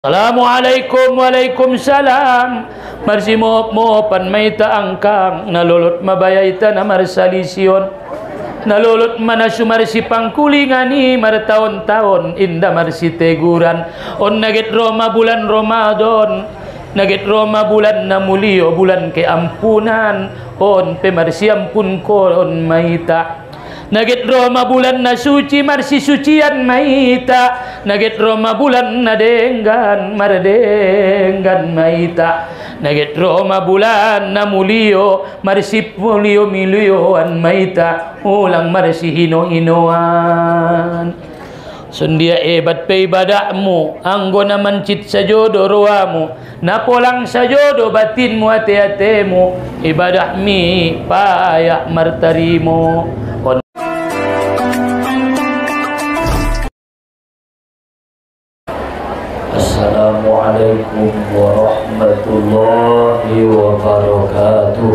Assalamualaikum, waalaikumsalam. Marsi mo pan may taangkang nalulot mabayayta na marsalisyon. Nalulot man na sumarsi pangkulingani martaon-taon inda marsi teguran. On nagit Roma bulan Ramadan, nagit Roma bulan na mulio bulan ke ampunan. On pemarsi ampun ko on mayta. Nagit Roma bulan na suci marsi sucian maita. Nagit Roma bulan na denggan mardenggan maita. Nagit Roma bulan na mulio marsi mulio milioan maita. Ulang marsi hino-hinoan. Sundia ebat pe ibadahmu, anggo naman cit sa jodo ruamu, napolang sa jodo batinmu ate-atemu, ibadah mi payak martarimu. Assalamualaikum warahmatullahi wabarakatuh.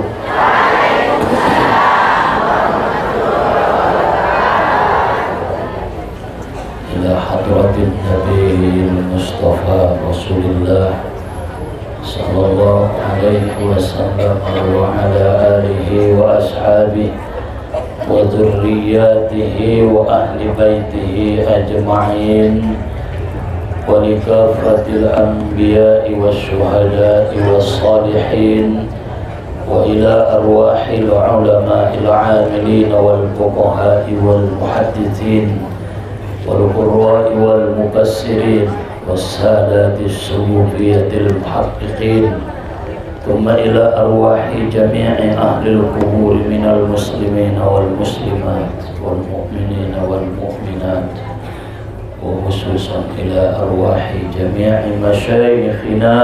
Ila hadratin Nabi Mustafa Rasulullah sallallahu alaihi wasallam wa ala alihi wa ashabihi wa dhurriyyatihi wa ahli baitihi ajma'in. ولكافة الأنبياء والشهداء والصالحين وإلى أرواح العلماء العاملين والفقهاء والمحدثين والقراء والمفسرين والسادات الصوفية المحققين ثم إلى أرواح جميع أهل القبور من المسلمين والمسلمات والمؤمنين والمؤمنات وخصوصا إلى أرواح جميع مشايخنا.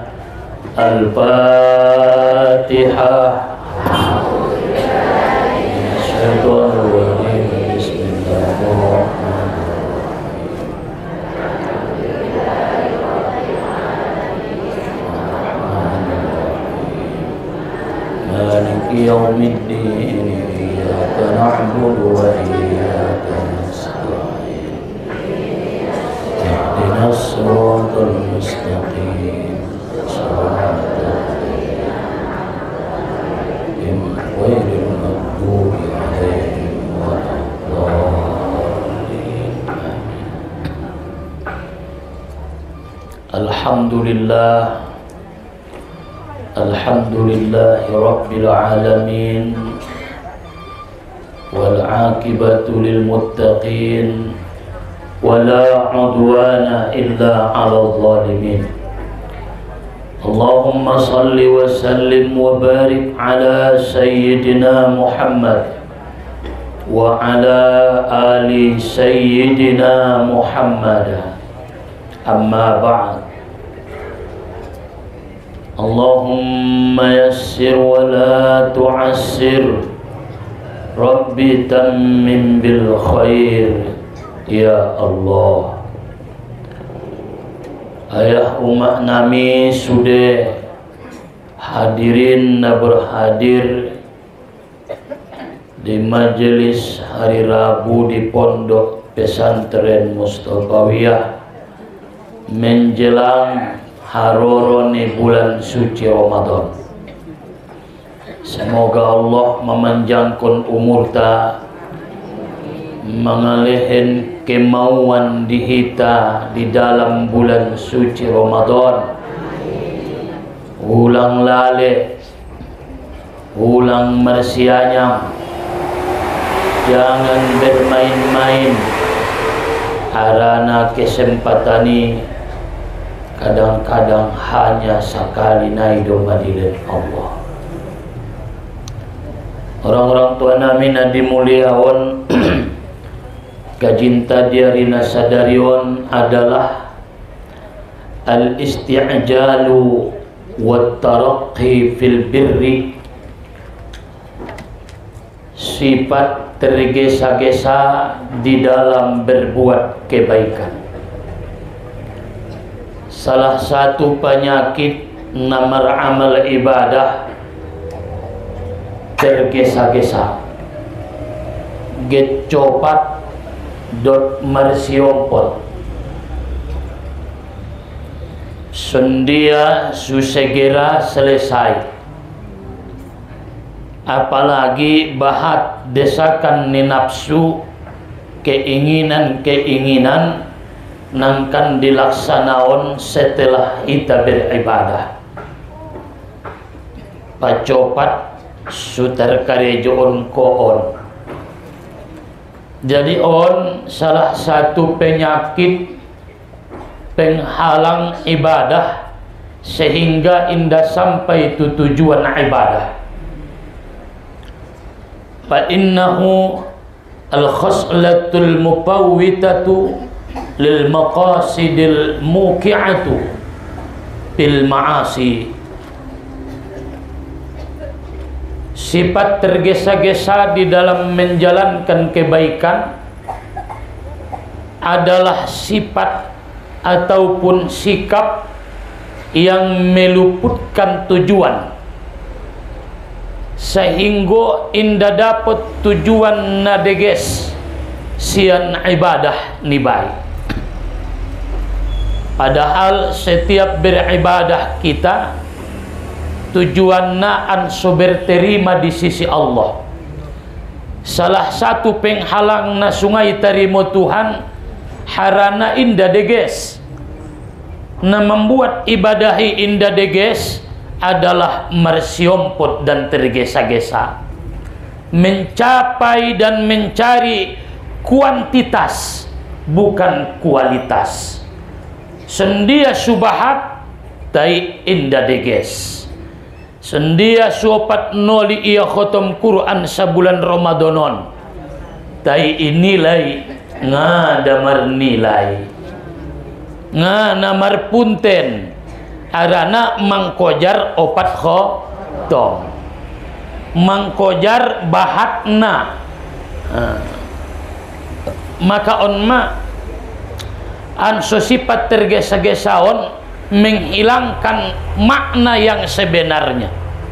الفاتحة. الشيطان الرجيم. بسم الله الرحمن الرحيم. مالك يوم الدين. إياك نعبد وإياك نستعين. اهدنا الصراط المستقيم صراط الذين غير المغضوب عليهم ولا الضالين. Alhamdulillah, alhamdulillahi rabbil alamin, wal aqibatu lil muttaqin, wala udwana illa 'alal zalimin. Allahumma salli wa sallim wa barik ala sayyidina Muhammad wa ala ali sayyidina Muhammad. Amma ba'd. Allahumma yassir wa la tu'assir. Rabbi tammim bil khair ya Allah. Ayah umat nami sudah hadirin na berhadir di majelis hari Rabu di Pondok Pesantren Mustafawiyah menjelang harorone bulan suci Ramadan. Semoga Allah memanjangkan umurta, mengalihin kemauan dihita di dalam bulan suci Ramadan. Ulang lale, ulang mersianya, jangan bermain-main. Harana kesempatan ini kadang-kadang hanya sekali naido madilat Allah. Orang-orang tua nami nadi muliawan kajinta diarina sadarion adalah al-isti'jalu wa taraqqi fil birri, sifat tergesa-gesa di dalam berbuat kebaikan. Salah satu penyakit namar amal ibadah tergesa-gesa, get copat dot marsiompot Sundia susegera selesai. Apalagi bahat desakan ni nafsu, keinginan-keinginan nangkan dilaksanaon setelah kita beribadah. Pacopat sutar karejoon koon. Jadi on salah satu penyakit penghalang ibadah sehingga indah sampai itu tujuan ibadah. Fa innahu al-khaslatul mupawwitatu lil maqasidil muqi'atu bil ma'asi. Sifat tergesa-gesa di dalam menjalankan kebaikan adalah sifat ataupun sikap yang meluputkan tujuan, sehingga indah dapat tujuan nadeges sian ibadah nibai. Padahal setiap beribadah kita tujuanna anso berterima di sisi Allah. Salah satu penghalang na sungai terima Tuhan harana indah deges, na membuat ibadahi indah deges adalah mersyompot dan tergesa-gesa, mencapai dan mencari kuantitas bukan kualitas. Sendia subahat tai indah deges, sendia suopat noli ia khotom Quran sebulan Ramadanon tai inilai ngadamar nilai nganamar punten arana mangkojar opat khotom, mangkojar bahatna. Maka onma anso sifat tergesa-gesaon menghilangkan makna yang sebenarnya.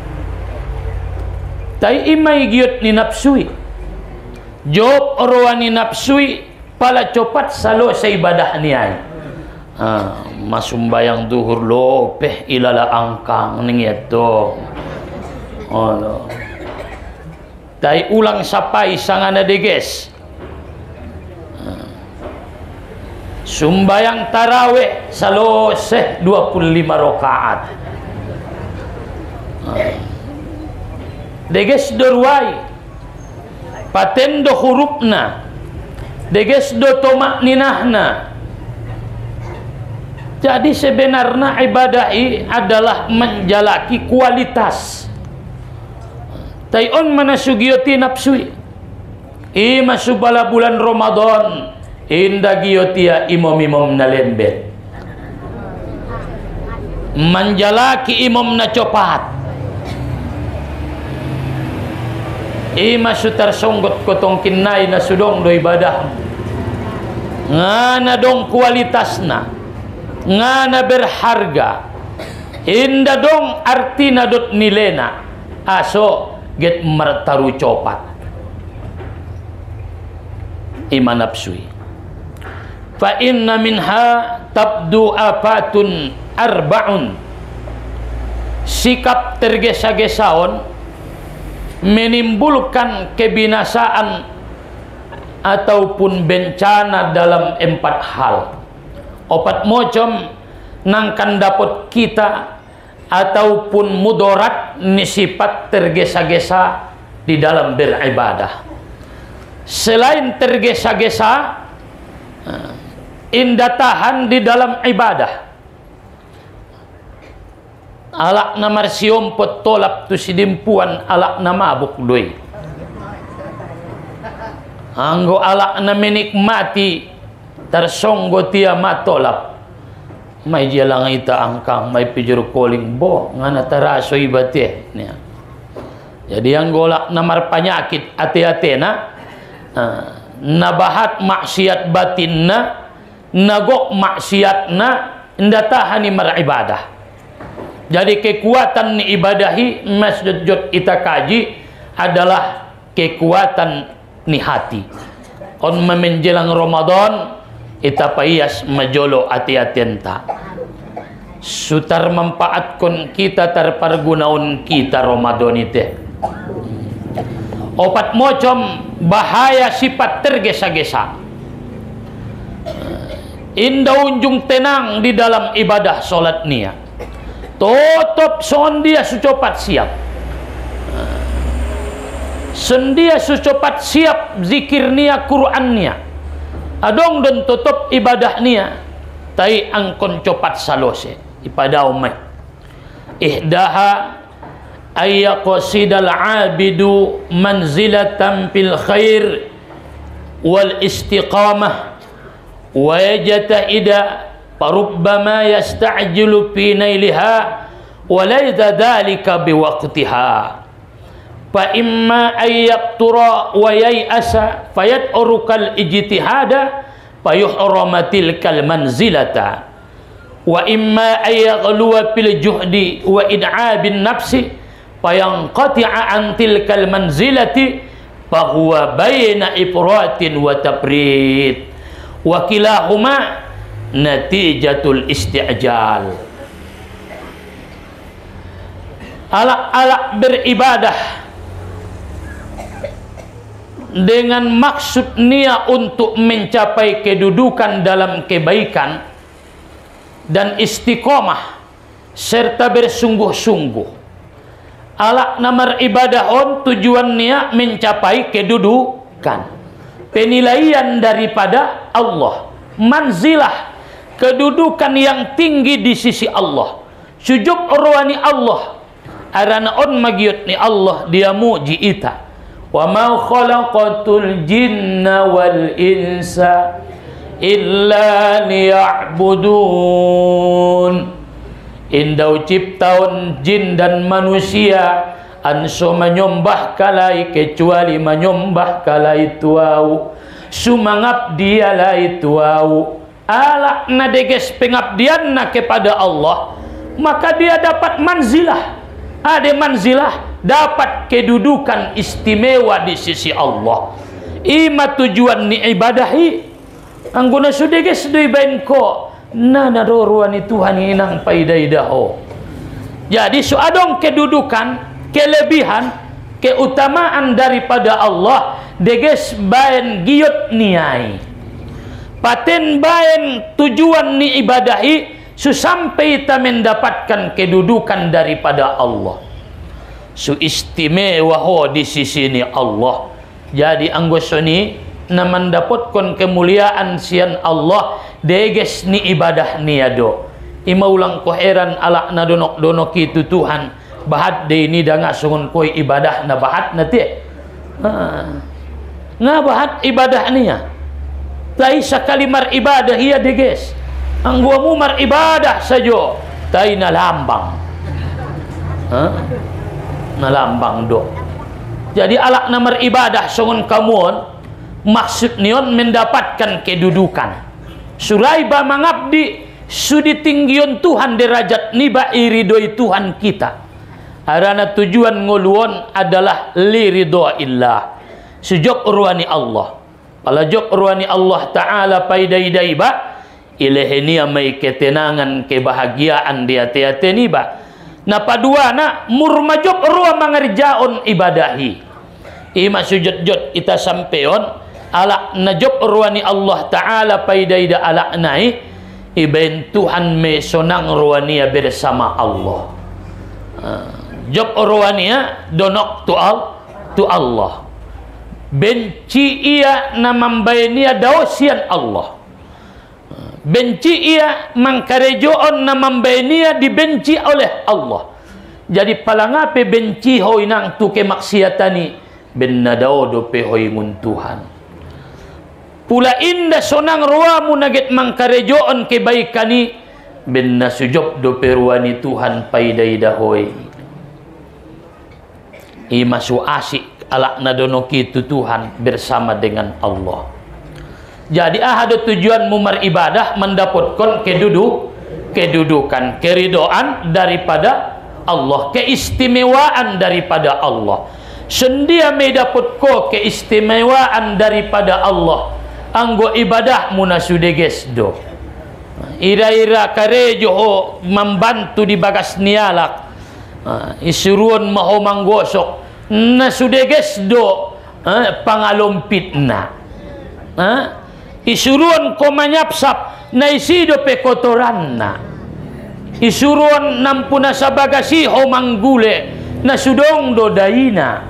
Tai imai giot ni nafsui, job orwani nafsui pala copat salo sa ibadah niay. Masumbayang duhur lo peh ilala angkang ningyat to. Oh, tai ulang sapai sangana deges. Sumbayang tarawih saloseh 25 rakaat. Deges dorwai patendo hurufna, deges do tomak ninahna. Jadi sebenarnya ibadah ini adalah menjalaki kualitas. Tayon mana sugioti nafsui. Masuk bala bulan Ramadan inda giotia imam-imam na lembet. Menjalaki imam na copat. Masuk tersonggot kotong kinai na sudong do ibadah. Ngana dong kualitasna, ngana berharga, inda dong artina dot nilena aso get martaru copat iman nafsui. Fa inna minha tabdu afatun arba'un. Sikap tergesa-gesaon menimbulkan kebinasaan ataupun bencana dalam 4 hal. Opat mocom nangkan dapat kita ataupun mudarat ni sifat tergesa-gesa di dalam beribadah. Selain tergesa-gesa, indah tahan di dalam ibadah. Alak na marsiom potolap tu sidimpuan alak na mabuk doi. Anggo alak na menikmati tersonggo tia matolap. May dia lang ita angkang may pijur koling bo ngana taraso ibate niya. Jadi ang golak na marpanyakit ate-ate na nabahat maksiat batin na nagok maksiat na ndatahan ni maribadah. Jadi kekuatan ni ibadahi masjid ita kaji adalah kekuatan ni hati. On menjelang Ramadan ita payas majolo ati-atenta. sutar manfaatkan kita terpergunaun kita Ramadan itu. Opat mocom bahaya sifat tergesa-gesa. Indah unjung tenang di dalam ibadah solat nia. Totop son dia sucopat siap. Sendia sucopat siap zikir nia Quran nia. Adong dan tutup ibadah nia. Tai angkon copat salose. Ipada umay. Ihdaha ayyaqasidal abidu manzilatan fil khair wal istiqamah wa yajtahida farubbama yasta'jilu fi nailiha wa laysa dhalika biwaqtiha fa imma ayyabtura wa yai'asa fayad'urukal ijtihada fayuhramatil kal manzilata wa imma ayyaghluwa fil juhdi wa id'abin nafsi fayanqati'a an tilkal manzilati fahuwa baina ifratin wa tafrit wa kilahuma natijatul isti'jal. Alak-alak beribadah dengan maksud niat untuk mencapai kedudukan dalam kebaikan dan istiqomah serta bersungguh-sungguh. Alak namar ibadah on tujuan niat mencapai kedudukan, penilaian daripada Allah, manzilah, kedudukan yang tinggi di sisi Allah, sujud ruani Allah. Arana on magiut ni Allah dia muji ita. Wa ma khalaqatul jinna wal insa illa liya'budun. Indau ciptaun jin dan manusia anso menyembah kalai kecuali menyembah kalai tuau. Sumangap dialah tuau. Alak na deges pengabdian na kepada Allah, maka dia dapat manzilah. Ada manzilah, dapat kedudukan istimewa di sisi Allah. Ima tujuan ni ibadahi angguna sudeges dui bain ko nana roruani Tuhan inang paidaidaho. Jadi suadong kedudukan, kelebihan, keutamaan daripada Allah deges bain giot niai. Paten bain tujuan ni ibadahi sampai kita mendapatkan kedudukan daripada Allah. Su istimewa ho di sisi ni Allah. Jadi anggosoni na mendapatkan kemuliaan sian Allah deges ni ibadah ni ado. Ima ulang ko heran alak na donok itu Tuhan bahat de ini da ngasungun koi ibadah na bahat na ti. Nga bahat ibadah niya. Tai sakali mar ibadah iya deges. Ang guamu mar ibadah sajo. Tai na lambang. Na lambang do. Jadi alak na mar ibadah sungun kamuon maksud nion mendapatkan kedudukan. Suraiba mangabdi sudi tinggion Tuhan derajat niba iridoi Tuhan kita. Arana tujuan nguluon adalah liridhoillah. Sujud ruani Allah. Palajok ruani Allah Ta'ala paidai-dai ba ilehenia mai ketenangan kebahagiaan dia tiate ni ba. Na paduana murmajok ruang mangerjaon ibadahi. Ima sujud-jud ita sampeon alak najok ruani Allah Ta'ala paidaida alak nai iben Tuhan me sonang ruania bersama Allah. Job ruania donok tu Allah. Benci ia na mambayania daosian Allah. Benci ia mangkarejoon na mambayania dibenci oleh Allah. Jadi palangape benci hoi nang tu kemaksiatani bennadao dope hoi mun Tuhan. Pula inda sonang ruamu naget mangkarejoon kebaikani benna sujub dope ruani Tuhan paidai dahoi. Ima su asik alak nadonoki itu Tuhan bersama dengan Allah. Jadi ada tujuan mumar ibadah mendapatkan kedudukan, keridoan daripada Allah, keistimewaan daripada Allah. Sendia me dapat ko keistimewaan daripada Allah. Anggo ibadah munasudeges do. ira-ira karejo membantu di bagas nialak, isuruan maho manggosok na sudeges do pangalompit na, isuruan ko manyapsap na isido pe kotoran na, isuruan nampuna sa bagasi ho manggule na sudong do daina,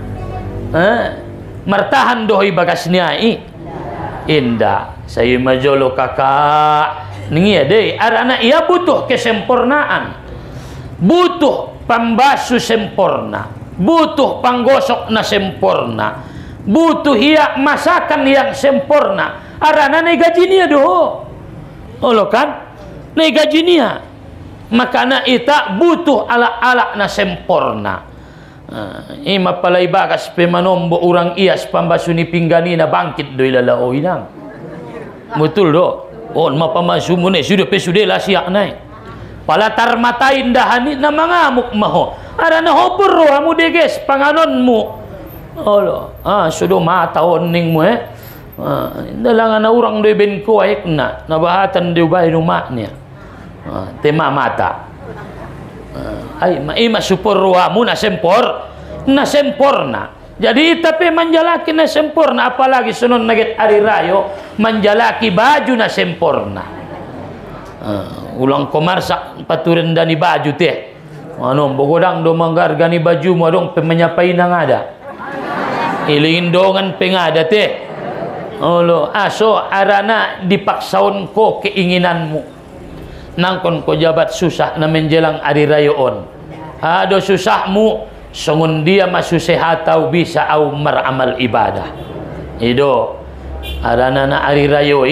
martahan dohoy bagas niya inda sayo majolo kakak ningiya day arana iya butuh kesempurnaan, butuh pambasu sempurna, butuh panggosok na sempurna, butuh iya masakan yang sempurna, arana na gaji niya doho olo kan na gaji niya, makana ita butuh ala-ala na sempurna. Ima palay bakas pe manombo urang ias pambasu ni pinggani na bangkit do ilalao inang betul do on mapamasu mo ne sudah pe sudah lah siak nai palatar matain dahani na mangamuk maho ara na hopur ro amu deges panganon mo olo sudah mataon ning mo dalangan na urang do ben ko ayek na nabahatan do bay rumahnya tema mata ay maima supor ruamu na sempurna. Jadi tapi menjalaki na sempurna, apalagi sunon naget ari rayo menjalaki baju na sempurna. Ulang komarsak paturen dani baju teh. Ano bogodang do manggargani baju mo dong pemenyapai nang ada. Ilingin dongan pengada teh. Olo aso arana dipaksaon ko keinginanmu. Nangkon ko jabat susah na menjelang ari rayoon ado susahmu songon dia masusehat tau bisa au meramal ibadah ido arana na ari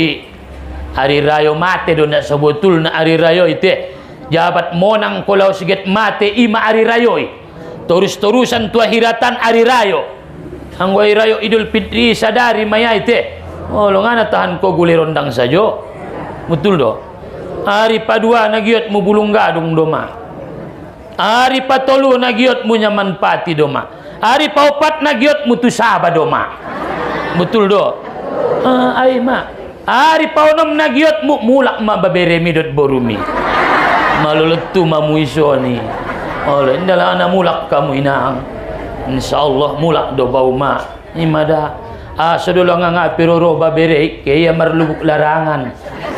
rayo mate do na sebetul na ari rayo ite jabat monang kolau siget mate ima ari rayo terus-terusan tua hiratan ari rayo anggo ari rayo Idul Fitri sadari maya ite ngana tahan ko guli rondang sajo betul do. Hari padua nagiot mu bulung gadung doma, hari patolu nagiot mu nyaman pati doma, hari paupat nagiot mu tusaba doma, betul do. Ay ma, hari paunom nagiot mu mulak ma babere midot borumi, maluletu mamu isoni, oleh indalah ana mulak kamu inang, insyaallah mulak do bau ma, imada, sedulong ngapiro ro babere kaya marlubuk larangan.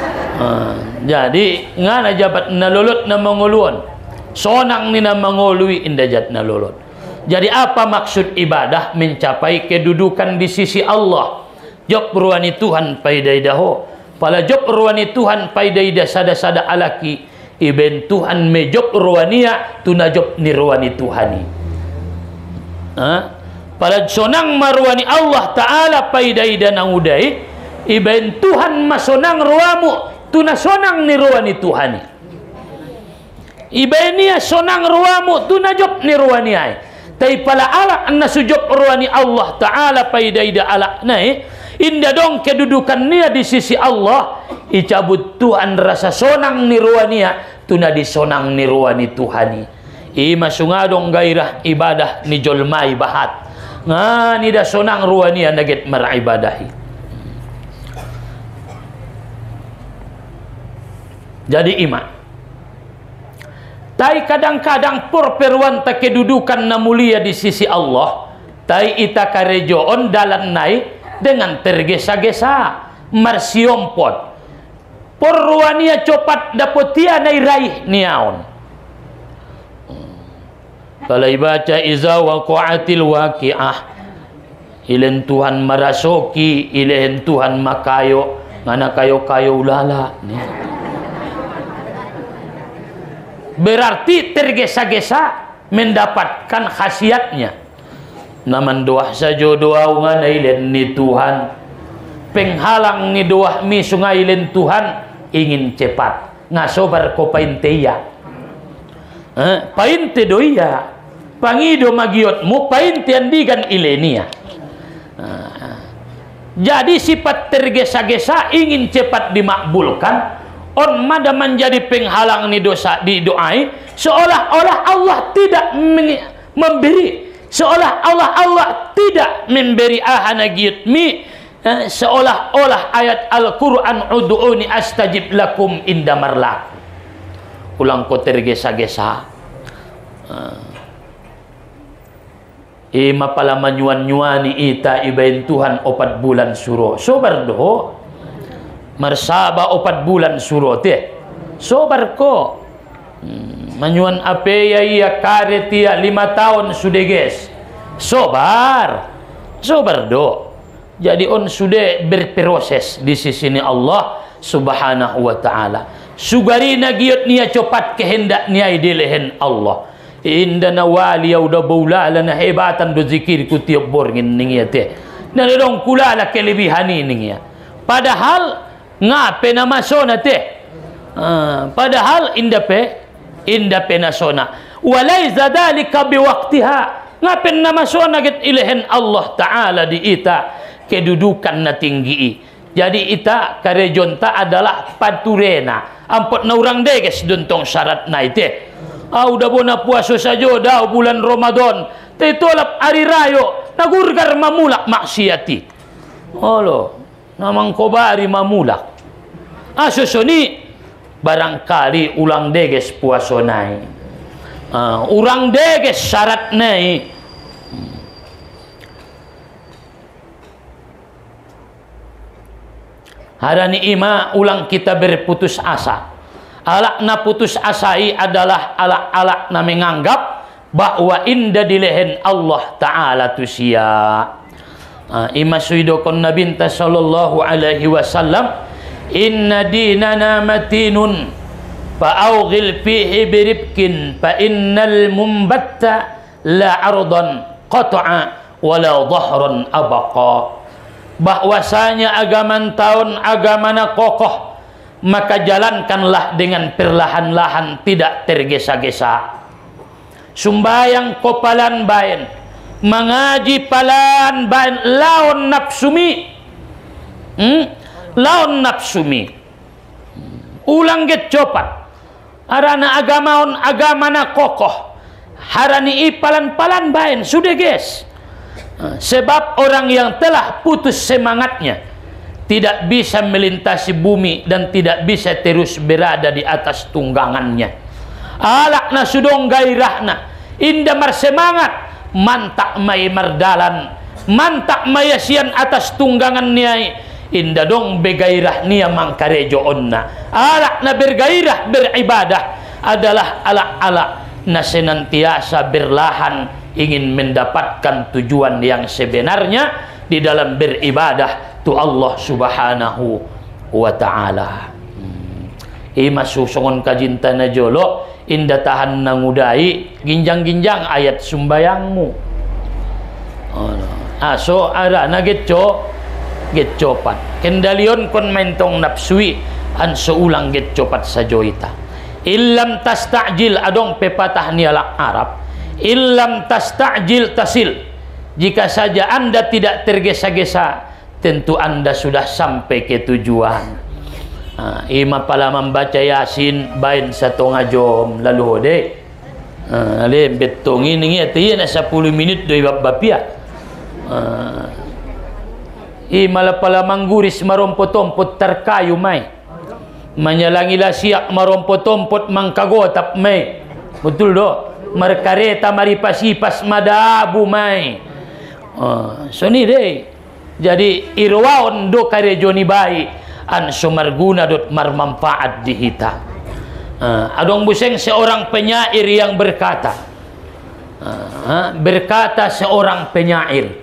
Jadi ngana jabat nalulot na manguluan sonang ni na mangului indajat nalulot. Jadi apa maksud ibadah? Mencapai kedudukan di sisi Allah. Job ruani Tuhan paidai daho pala job ruani Tuhan paidai da sada-sada alaki iben Tuhan me job ruania tuna job ni ruani Tuhani pala sonang marwani Allah Ta'ala paidai da nangudai iben Tuhan masonang ruamu tuna sonang ni ruani Tuhani ibenia sonang ruamu tuna job ni ruani ai tai pala ala anna sujub ruani Allah Ta'ala paidaida ala nai inda dong kedudukan nia di sisi Allah icabut Tuhan rasa sonang ni ruania tuna di sonang ni ruani Tuhani ima sungadong gairah ibadah ni jolmai bahat ngani da sonang ruania naget maribadahi. Jadi iman tai kadang-kadang perperuan tak kedudukan na mulia di sisi Allah tai ita karejoon dalan nai dengan tergesa-gesa marsiompot porruania copat dapotia nai raih niaon kalau ibaca iza waqa'atil waqi'ah ilen Tuhan marasoki ilen Tuhan makayo ngana kayo-kayo ulala nih. Berarti tergesa-gesa mendapatkan khasiatnya. Naman doa saja doa ngailen ni Tuhan. Penghalang ni doa mi sungailen Tuhan ingin cepat. Ngasobar ko painteya. Painte doia. Pangido magiotmu painte andigan ilenia. Jadi sifat tergesa-gesa ingin cepat dimakbulkan. On mada menjadi penghalang ni dosa di doai seolah-olah Allah tidak memberi seolah Allah tidak memberi ahana giutmi seolah-olah ayat Al-Quran ud'uni astajib lakum inda marlak. Ulang ko tergesa-gesa. Ima pala manyuan-nyuani ita ibain Tuhan 4 bulan suro. Sobar doho. Marsaba 4 bulan suro te. Sobar ko. Manyuan ape ya iya kare tia 5 tahun sudah guys. Sobar. Sobar do. Jadi on sudah berproses di sisi Allah Subhanahu wa taala. Sugari nagiot niya cepat kehendak niya dilehen Allah. Inda nawali udah baula lana hebatan do zikir ku tiap bor ngin ya teh. Na dong kula la kelebihan ini ya. Padahal ngape nama sona teh. Padahal inda pe nasona. Walaiza dalika biwaqtiha. Ngape nama sona get ilehen Allah taala di ita kedudukan na tinggi. Jadi ita karejonta adalah paturena. Ampot na urang deges duntong syarat na ite. Udah bona puasa saja dah bulan Ramadan. Tetolap hari rayo nagurgar mamulak maksiati. Halo, namang kobari mamulak. Susuni barangkali ulang deges puasa nai. Urang deges syarat nai. Harani ima ulang kita berputus asa. Alak na putus asai adalah alak na menganggap bahwa inda dilehen Allah Ta'ala tu sia. Ima suidokon Nabi sallallahu alaihi wasallam, inna dinana matinun fa'awghil fihi biribkin fa innal mumbatta la ardan qata'a wala dhahran abaqa. Bahwasanya agaman tahun agamana kokoh, maka jalankanlah dengan perlahan-lahan, tidak tergesa-gesa. Sumbayang kopalan bain, mengaji palan bain, lawan nafsumi. Lawan nafsumi. Ulang get copat. Arana agamaon agamana kokoh. Harani palan-palan bain, sudah guys. Sebab orang yang telah putus semangatnya tidak bisa melintasi bumi dan tidak bisa terus berada di atas tunggangannya. Alakna sudong gairahna indah marsemangat, mantak mai mardalan, mantak mayasian atas tunggangannya. Indah dong begairah nia mangkarejo onna. Alakna bergairah beribadah adalah alak-alak na senantiasa berlahan ingin mendapatkan tujuan yang sebenarnya di dalam beribadah tu Allah Subhanahu wa taala. Ima susongon kajinta na jolo inda tahan nangudai ginjang-ginjang ayat sumbayangmu. So ara na getcopat kendalion kon mentong napsui an seulang getcopat sajoita. Illam tasta'jil adong pepatah nialak Arab. Illam tasta'jil tasil. Jika saja Anda tidak tergesa-gesa, tentu Anda sudah sampai ke tujuan. Ima pala membaca Yasin bain 1 jam lalu de. Ale betong ini ngiati na 10 minit doi bapia. Ima pala mangguris marompotompot terkayu mai. Manyalangilah siak marompotompot mangkagotap mai. Betul do. Merkareta maripasipas madabu mai. So ni deh. Jadi irwaon do karejo ni bayi an sumarguna dot marmanfaat di hita. Adong buseng seorang penyair yang berkata, seorang penyair,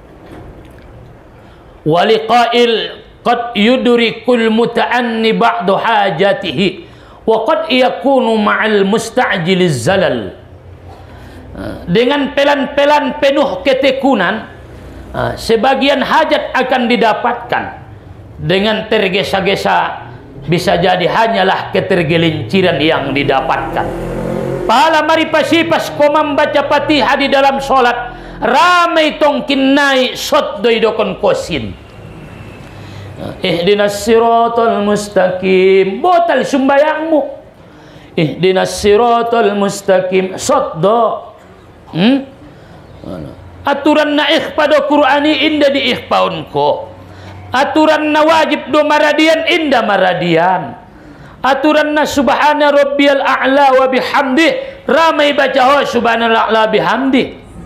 waliqail qad yudrikul muta'anni ba'du hajatihi wa qad yakunu ma'al musta'jiliz zalal. Dengan pelan-pelan penuh ketekunan, sebagian hajat akan didapatkan. Dengan tergesa-gesa bisa jadi hanyalah ketergelinciran yang didapatkan. Pala maripasipas ko membaca Fatihah di dalam solat, ramai tongkin naik sot doidokon kosin. Ihdinas siratal mustaqim, botal sumbayangmu. Ihdinas siratal mustaqim, sot do. Aturan na ikhpada Qur'ani inda di ikhpaun ko. aturan na wajib do maradian inda maradian, aturan na subhana rabbiyal a'la wa bihamdi ramai baca ho subhanallah a'la bihamdi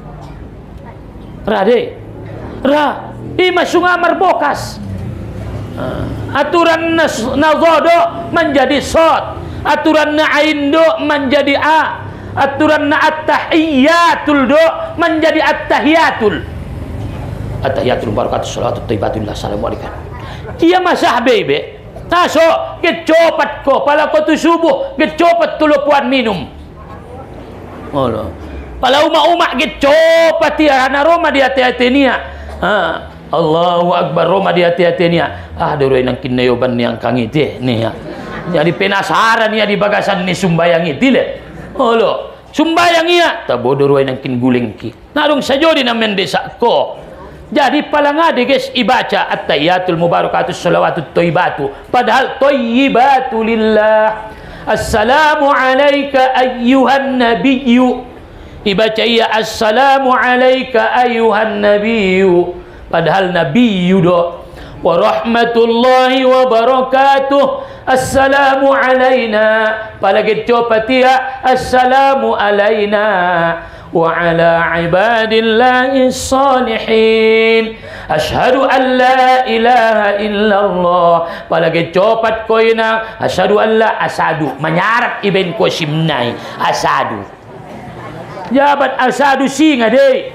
rade ra ima sungamar bokas. Aturan na zodo menjadi sod, aturan na aindo menjadi a, aturan na at-tahiyatul do menjadi at-tahiyatul. At-tahiyatul barakatuh salatu thayyibatullah assalamualaikum. Kia masah bebe. Taso kecopat ko pala ko tu subuh kecopat tulupuan minum. Allah. Pala uma-uma kecopat ya na Roma di hati-hati nia. Allahu Akbar Roma di hati-hati nia. Doroi nang kinayoban ni ang kangiti nia. Jadi penasaran ya di bagasan ni sumbayang iti le. Allah. Sumbayang iya tabodoroi nang kin guling ki. Narung sajodi na mendesa ko. Jadi palangade guys ibaca at-tahiyatul mubarakatus shalawatut thayyibatu padahal thayyibatu lillah. Assalamu alayka ayyuhan nabiyyu, ibaca iya assalamu alayka ayyuhan nabiyyu padahal nabiyyu do. Wa rahmatullahi wa barakatuh assalamu alayna palagi copatia assalamu alayna wa ala ibadillahi salihin asyhadu an la ilaha illallah palagi copat ko ina asyhadu an la asadu manyarat iben ko simnai asadu jabat asadu singa deh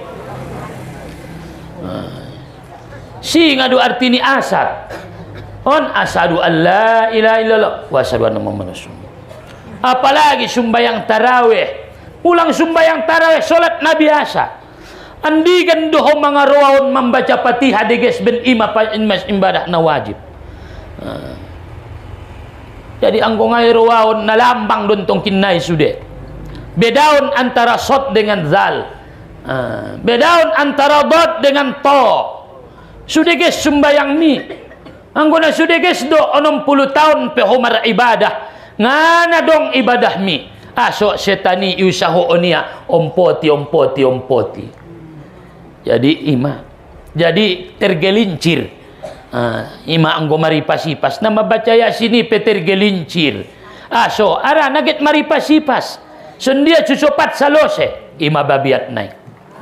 singa do artini asad on asadu an la ilaha illallah wa asyhadu anna muhammadar rasulullah. Apalagi sumbayang tarawih, ulang sumbayang tarawih solat na biasa andigan doho mga rawaon membaca Fatihah deges ben ima ibadah na wajib. Jadi anggongai rawaon na lambang dontong kinai sude bedaun antara sod dengan zal, bedaun antara dot dengan to. Sudah guys sumbayang ni anggona sudah guys do 60 tahun pehomar ibadah ngana dong ibadah mi aso setani usaho onia ompoti. Jadi ima jadi tergelincir ima anggo maripasipas nama baca ya sini petergelincir aso ara naget maripasipas sendia cucopat salose ima babiat naik.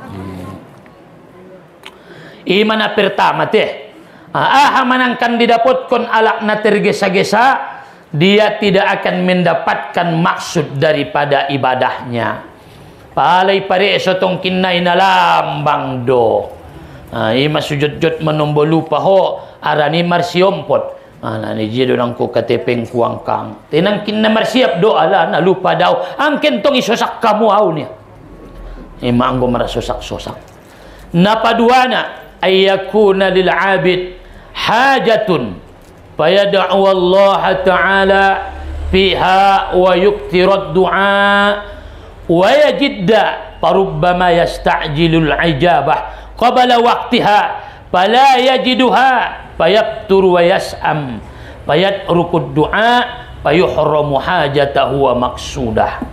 Imana pertama teh manangkan didapatkan alak na tergesa-gesa dia tidak akan mendapatkan maksud daripada ibadahnya. Palai pare sotong kinai na lambang do. Ima sujud-jud menombo lupa ho arani marsiompot. Nani jido nang ko katepeng kuangkang. Tenang kinna marsiap do ala na lupa daw. Angken tong isosak kamu au niya. Ima anggo marasosak-sosak. Napaduana ayyakuna lil abid hajatun fayad'u Allah ta'ala fiha wa yuktirad du'a wa yajidda farubbama yasta'jilul ijabah qabla waqtiha fala yajiduha fayaqtur wa yas'am fayatrukud du'a fayuhramu hajatahu wa maqsudah.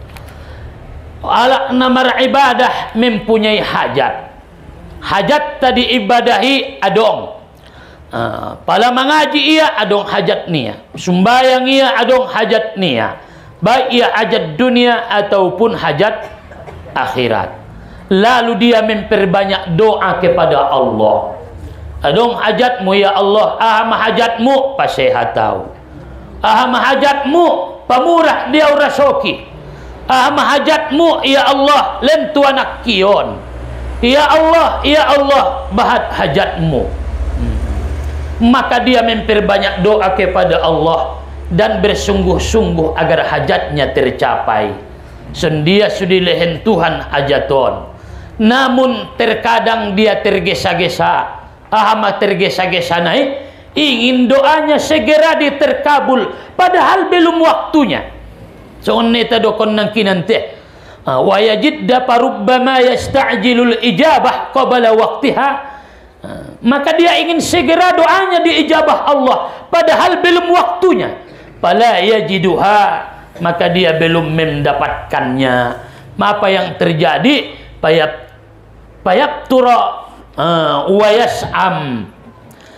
Ala namar ibadah mempunyai hajat. Hajat tadi ibadahi adong. Pala mengaji ia adong hajat nia. Sumbayang ia adong hajat nia. Baik ia hajat dunia ataupun hajat akhirat. Lalu dia memperbanyak doa kepada Allah. Adong hajatmu ya Allah, ahama hajatmu pasehatau. Ahama hajatmu pamurah dia urasoki. Ahama hajatmu ya Allah lentuanak kion. Ya Allah, bahat hajatmu. Maka dia memperbanyak doa kepada Allah dan bersungguh-sungguh agar hajatnya tercapai. Sendia sudi lehen Tuhan hajaton. Namun terkadang dia tergesa-gesa. Ahama tergesa-gesa naik. Ingin doanya segera diterkabul. Padahal belum waktunya. Soalnya neta dokon nang kinante. Wa yajidda parubbama yasta'jilul ijabah qabla waqtiha. Maka dia ingin segera doanya diijabah Allah padahal belum waktunya. Fala yajiduha, maka dia belum mendapatkannya. Apa yang terjadi? Payaptura wa yas'am.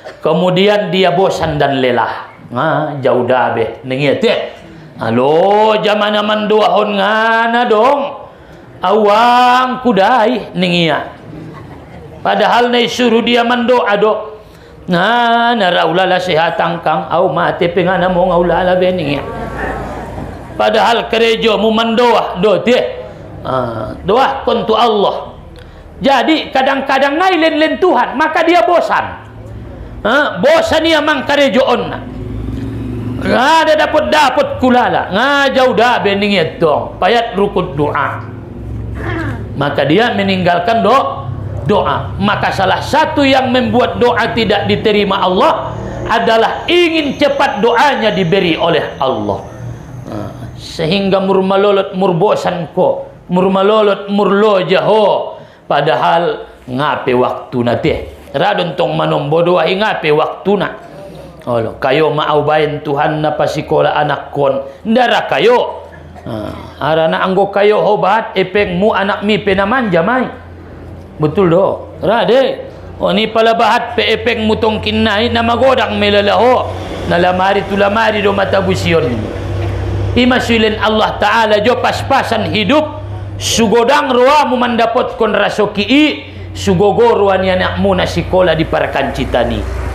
Kemudian dia bosan dan lelah. Jauh dah be. Nengiat halo zaman mandoahon ngana dong. Awang kudai nengiat. Padahal nai suruh dia mendoa dok. Naraulala sehat kang au mati pengana mo ngaulala be nengiat. Padahal gereja mu mendoa do doa kontu Allah. Jadi kadang-kadang ngailen Tuhan, maka dia bosan. Bosan dia mang gereja onna. Ada dapat kulala, jauh dah bening itu, payat rukut doa. Maka dia meninggalkan doa. Maka salah satu yang membuat doa tidak diterima Allah adalah ingin cepat doanya diberi oleh Allah. Sehingga murmalolot murbosan ko, murmalolot murlo jaho. Padahal ngape waktu nanti. Radon tong manombo doa ngape waktu na. Allah, kayo maaubayin Tuhan na pasikola anak kon. Ndara kayo. Arana anggo kayo hobat epeng mu anak mi penamanja may. Betul do. Rade. Ni pala bahat pe epeng mu tong kinay na magodang melalaho. Nalamari tulamari do matabusion. Imasuilin Allah Ta'ala jo pas-pasan hidup. Sugodang roa mu mendapot kon rasoki sugogo ruan anak mu na sikola di parakancitani.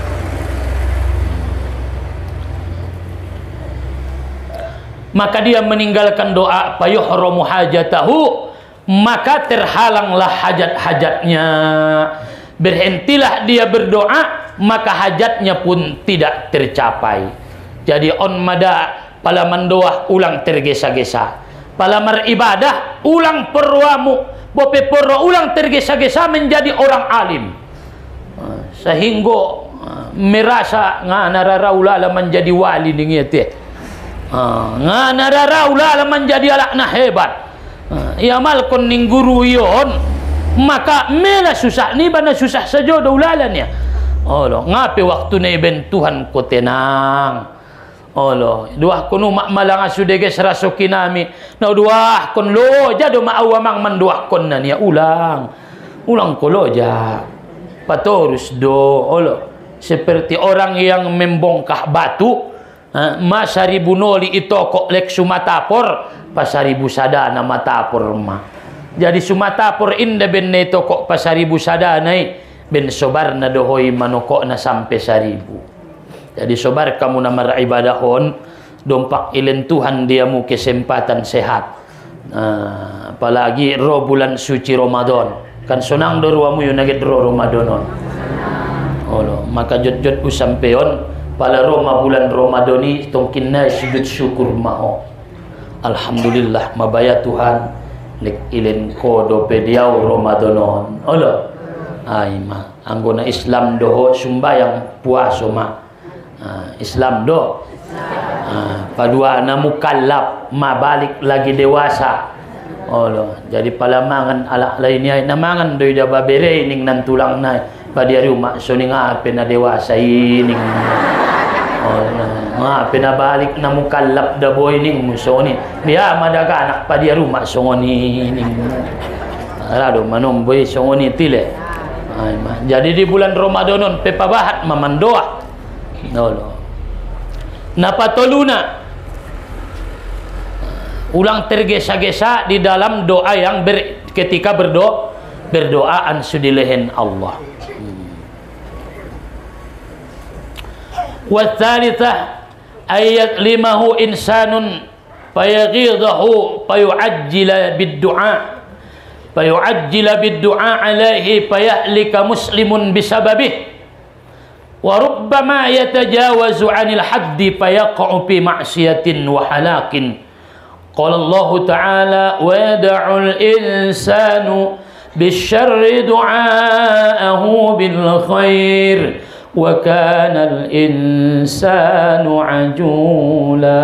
Maka dia meninggalkan doa payuhramu hajatahu, maka terhalanglah hajat-hajatnya. Berhentilah dia berdoa, maka hajatnya pun tidak tercapai. Jadi on mada pala mendoa ulang tergesa-gesa, pala beribadah ulang perwamu, bope perwa ulang tergesa-gesa menjadi orang alim, sehingga merasa nganararaulala menjadi wali ningiete. Nganararaulala menjadi alakna hebat. Iamal kon ning guru yon, maka mela susah ni bana susah saja daulalannya. Allah ngape waktu na iben Tuhan ko tenang. Allah duah kuno mak malang asudege serasoki nami. Na duah kon lo jado maawamang manduah kon na niya ulang ko lo ja. Patorus do Allah seperti orang yang membongkah batu. Masaribu noli itu kok lek sumatapor pasaribu sadana matapor ma. Jadi sumatapor inda ben neto kok pasaribu sadana ben sobar na dohoi manoko na sampai 1000. Jadi sobar kamu na maribadahon dompak ilen Tuhan dia mu kesempatan sehat. Apalagi ro bulan suci Ramadan kan sonang do ruamu yo naged ro Ramadanon. Maka jot-jot usampeon pada Roma bulan Ramadani tongkinna sujud syukur maho. Alhamdulillah mabaya Tuhan lek ilen ko do pediau Ramadanon. Allah ai ma anggona Islam doho sumbayang puasa ma. Islam do padua na mukallaf ma balik lagi dewasa. Allah jadi palamangan ala lainnya namangan doi da babere ning nan tulang na pada rumah soning ape na dewasa ini. Pinabalik na mukallap da boy ning musoni dia madaga anak pa dia rumah songoni ning rado manomboy songoni tile. Jadi di bulan Ramadanon pepabahat mamandoa napatoluna ulang tergesa-gesa di dalam doa yang ketika berdoaan sudilehen Allah. والثالثة أن يظلمه إنسان فيغيظه فيعجل بالدعاء عليه فيهلك مسلم بسببه وربما يتجاوز عن الحد فيقع في معصية وهلاك. قال الله تعالى ويدع الإنسان بالشر دعاءه بالخير wa kana al-insanu ajula.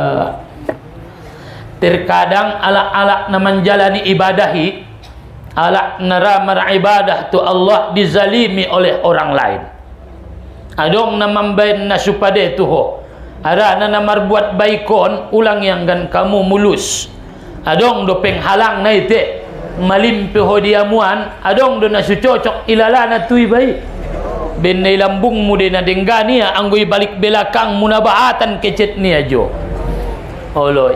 Terkadang alak-alak na menjalani ibadahi, alak naramar ibadah tu Allah dizalimi oleh orang lain. Adong na mambain na supade tu ho. Ada na namar buat baikon ulang yang gan kamu mulus. Adong do penghalang na ite malimpe ho diamuan, adong do na sucocok ilalana tui baik. benay lambung mo din na denggania anggoy balik belakang munabahatan kecet niya jo. Olo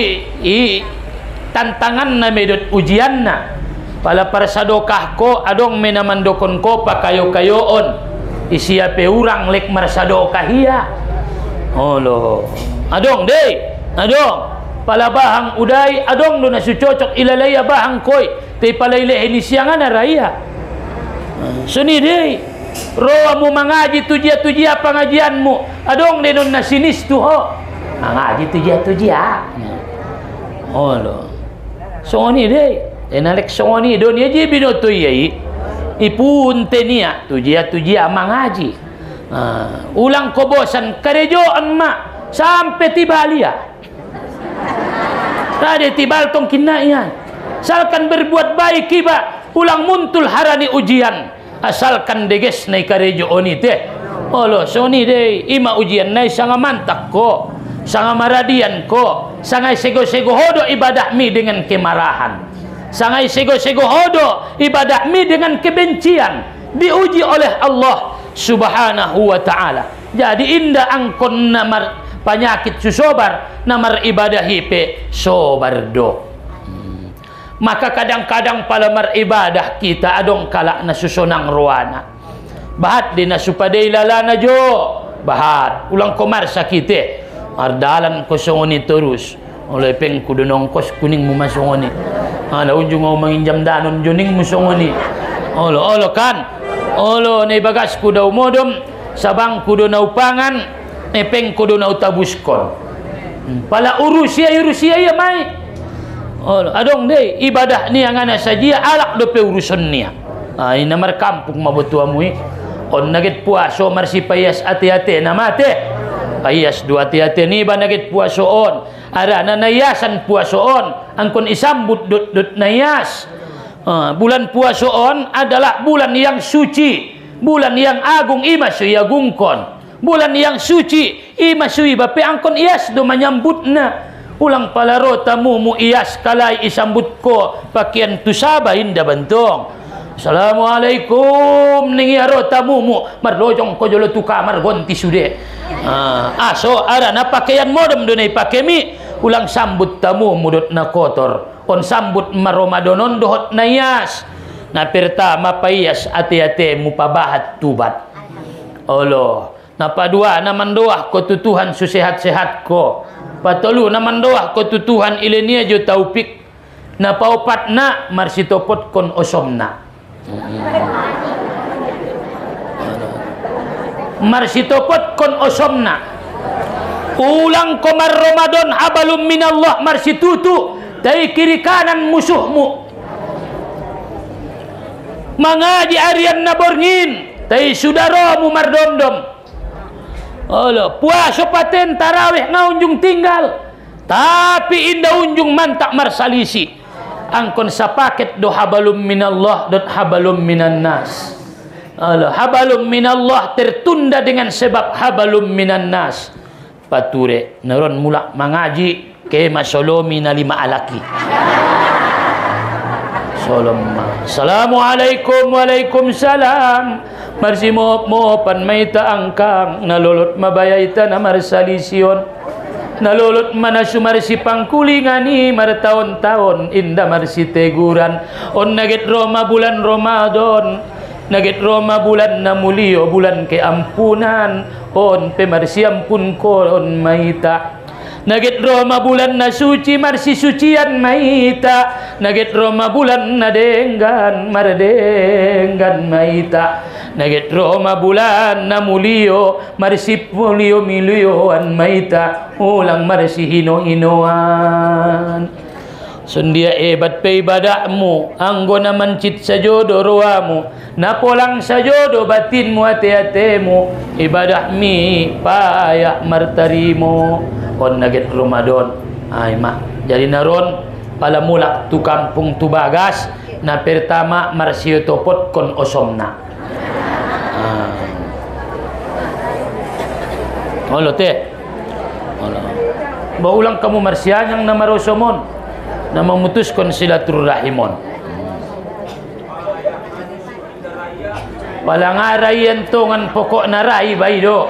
tantangan na medot ujian na pala para sa dokah ko adong menamandokon ko pa kayo-kayoon isiya pe urang lek marsado kahiya. Olo adong dey adong pala bahang uday adong do na sucocok ilalaya bahang koy tay palayle ini siangan na raya. Suni dey roa mo mangaji tujia pengajian mo adong denon na sinis tu ho mangaji tujia olo soni dey enalek soni do ni je binoto yai ipunte niya tujia mangaji ulang kobosan karejoan ma sampai tibalia tadi tibal tong kinaian salkan berbuat baik kiba ulang muntul harani ujian asalkan deges nai karejo oni teh olo soni deh ima ujian nai sanga mantak ko sanga maradian ko sangai sego-sego hodo ibadah mi dengan kemarahan sangai sego-sego hodo ibadah mi dengan kebencian diuji oleh Allah subhanahu wa ta'ala. Jadi indah angkon namar penyakit susobar namar ibadah hipe sobar do. Maka kadang-kadang palamar ibadah kita adong kalak na susonang ruana bahat di na supadai lalana jo bahat ulang komar sakite ardalan kosongoni terus oleh peng kudu nongkos kuning mu masongoni ala unjung mau menginjam danon joning musongoni olo kan olo ne bagas kudu modom sabang kudu na upangan ne peng kudu na utabuskon pala urusia ya mai. Oh, adong deh ibadah ni yang ana saja alak dope urusan ni. Ai namar kampung mabutua mui. On nagit puaso marsi payas ati-ati namate. Payas dua ati-ati ni ba nagit puaso on. Ara na nayasan puaso on. Angkon isambut dut nayas. Bulan puaso on adalah bulan yang suci. Bulan yang agung imasui agungkon. Bulan yang suci imasui bape angkon ias do menyambutna. Ulang palaro tamu mu ias kalai isambut ko pakaian tusaba hinda bantong. Assalamualaikum ningiaro tamu mu marlojong ko jolo tu kamar gonti sude. Aso ara na pakaian modem dunai pakemi ulang sambut tamu mudut na kotor. On sambut maromadonon dohot na ias. Na pertama payas ati-ati mu pabahat tubat. Olo na padua na mandoah ko tutuhan susehat-sehat ko. Patolu na mandoah ko tutuhan ilenia jo taupik na paupat na marsitopot kon osomna marsitopot kon osomna ulang komar Ramadan habalum minallah marsitutu dari kiri kanan musuhmu mangaji arian na borngin dari sudaramu mardondom. Olo puasa paten tarawih ngaunjung tinggal tapi indah unjung mantak marsalisi angkon sa paket do habalum minallah dot habalum minan nas. Olo habalum minallah tertunda dengan sebab habalum minan nas. Pature neron mulak mengaji ke masolomi na 5 alaki. Assalamualaikum waalaikumsalam. Marsi mo-pan may taangkang nalulot mabayayta na marsalisyon nalulot mana sumarsi pangkulingani martaon-taon inda marsi teguran on nagit Roma bulan Ramadan nagit Roma bulan na mulio bulan keampunan on pemarsi ampun ko on maita nagit Roma bulan na suci marsi sucian maita nagit Roma bulan na denggan mardenggan maita nagit Roma bulan na mulio marsi mulio milioan maita ulang marsi hino-hinoan sundia ebat pe ibadahmu anggo na mancit sa jodo ruamu napolang sa jodo batinmu ate-atemu ibadah mi payak martarimo on nagit Ramadan ay ma jadi naron pala mulak tu kampung tu bagas na pertama marsio topot kon osomna olo te olo baulang kamu marsian yang nama rosomon na memutuskan silaturahimon Palangaray entongan pokok narai baido.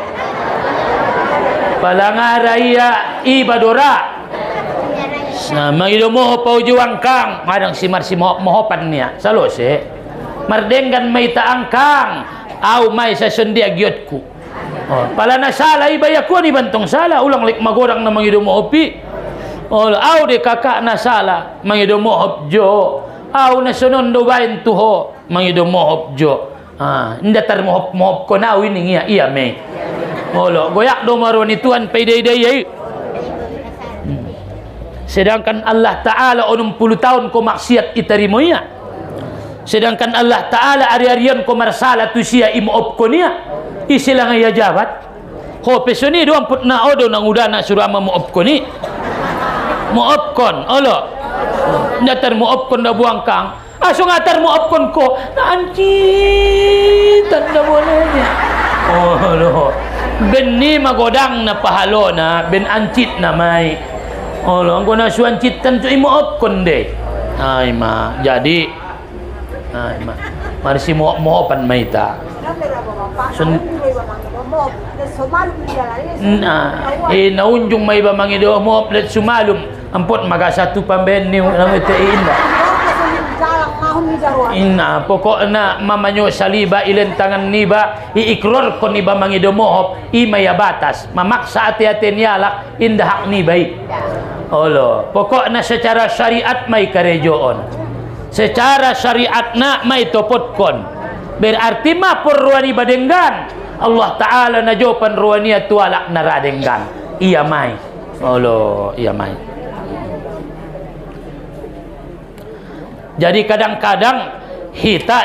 Palangaray ibadora. Nah, mangido mo pau juang kang, madang si mar si mohopan niya. Salos mardenggan may taangkang, aw may sa sundi agyotku. Oh, pala na sala ibaya ko ni bantong sala ulang lik magorang na mangido mo opi. Oh, aw de kakak na sala mangido mo hopjo. Aw na sunon do bain tuho mangido mo hopjo. Ndatar mo hop ko na wining iya may. Olo, goyak do maron ituan payday-day. Sedangkan Allah Ta'ala 60 tahun ko maksiat itarimo niya. Sedangkan Allah Ta'ala ari-arian ko marsala tu siya imuop ko niya. Isilang iya jabat. Ho peso ni do amput na odo nang udana surama muop ko ni. Muop kon, olo. Ndatar muop kon na buang kang. Aso ngatar muop kon ko. Na anjitan na boleh niya. Olo. Ben ni magodang na pahalo na ben ancit na may. Oh, ang kuna suan citan tu imo kon de. Ay ma, jadi ay ma. Mari si mo pan maita. Sun naunjung may ba mangido mo let sumalum. Ampot maga satu pamben ni nang inda. Inna pokok na mamanyo saliba ilen tangan niba iikror kon niba mangido mohop imaya batas mamaksa ati-ati niyalak indahak nibai. Olo pokok na secara syariat may karejoon, secara syariat na may topot kon berarti ma perruani badenggan Allah Ta'ala na jopan ruania tualak na radenggan iya may. Olo iya may. Jadi kadang-kadang kita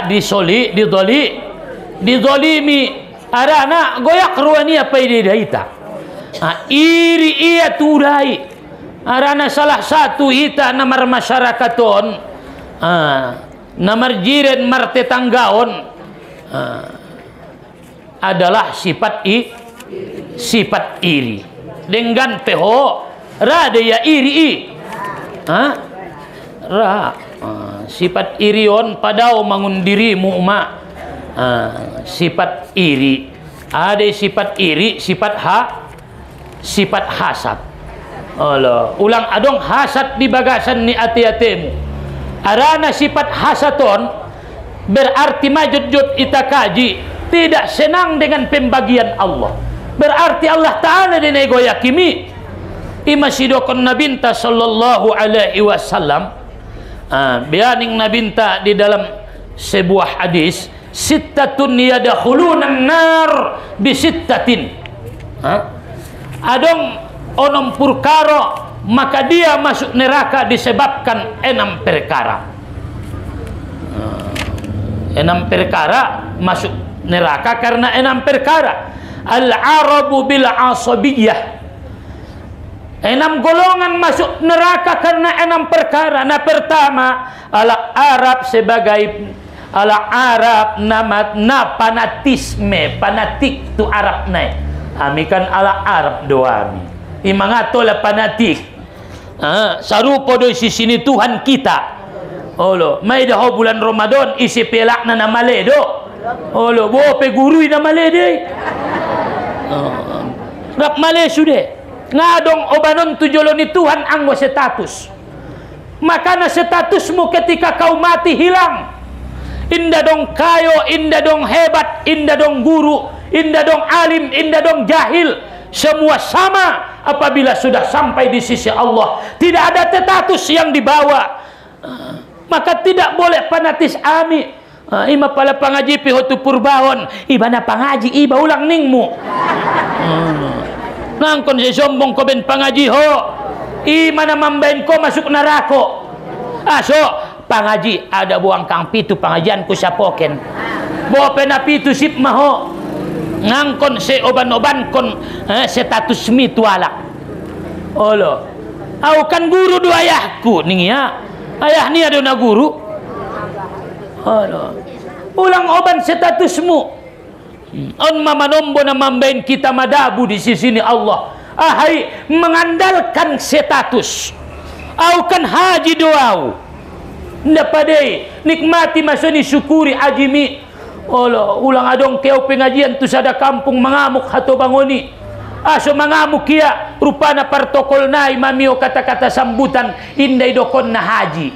dizolimi arana goyak ruani apa ide kita. Iri ia turai arana salah satu ita namar masyarakaton namar jiren marte tanggaon adalah sifat iri dengan peho rada ya iri sifat irion padao mangundirimu ma sifat iri ada sifat iri sifat hasad. Allah ulang adong hasad di bagasan ni ati-atemu arana sifat hasaton berarti majud-jud ita kaji tidak senang dengan pembagian Allah berarti Allah Ta'ala dinego yakimi imasidokon nabinta sallallahu alaihi wasallam bianing nabinta di dalam sebuah hadis sittatun yadkhulunan nar bisittatin adong onom purkaro maka dia masuk neraka disebabkan 6 perkara 6 perkara masuk neraka karena 6 perkara al-arabu bil asabiyah 6 golongan masuk neraka karena 6 perkara. Nah pertama ala Arab sebagai ala Arab na fanatisme fanatik tu Arab naik. Kami kan ala Arab doami. Imangato la fanatik. Sarupo do isi sini Tuhan kita. Olo, may dah bulan Ramadan isi pelak na namale do. Olo, bo pe gurui namale de. Rap male sudah. Ngadong obanon tujoloni Tuhan anggo status. Maka na statusmu ketika kau mati hilang. Indah dong kayo, indah dong hebat, indah dong guru, indah dong alim, indah dong jahil. Semua sama apabila sudah sampai di sisi Allah. Tidak ada status yang dibawa. Maka tidak boleh fanatis ami. Ima pala pangaji pihotu purbahon. Iba na pangaji, iba ulang ningmu. Nangkon si sombong ko ben pangaji ho imana mambain ko masuk neraka aso pangaji ada buang kang pitu pengajian ku sapoken bo pena pitu sip maho ngangkon se oban-oban kon status mi tualak olo au kan guru do ayahku ning ya ayah ni ada na guru olo ulang oban statusmu on mamanombo na mambain kita madabu di sisi ni Allah ahai mengandalkan status au kan haji doau nda padai nikmati masoni syukuri ajimi Olo, ulang adong keo pengajian tu sada kampung mengamuk hato bangoni. Aso mengamuk kia rupana protokol nai mamio kata-kata sambutan indai dokon na haji.